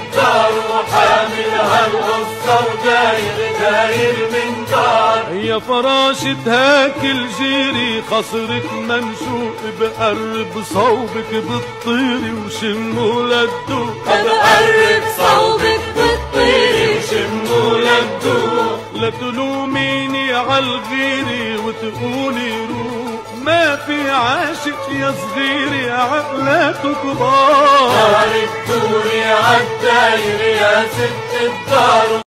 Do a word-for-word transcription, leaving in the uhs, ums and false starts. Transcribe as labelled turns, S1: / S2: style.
S1: الدار وحاملها القصة وداير داير من دار.
S2: يا فراشتها كل جيري خصرك منشوق بقرب صوبك بالطيري وشموا للدوق.
S1: بقرب صوبك بالطيري وشموا للدوق.
S2: لا تلوميني عالغيري وتقولي روق، ما في عاشق يا صغيري عقلاته كبار.
S1: دارك دوري عالداير يا ست الدار.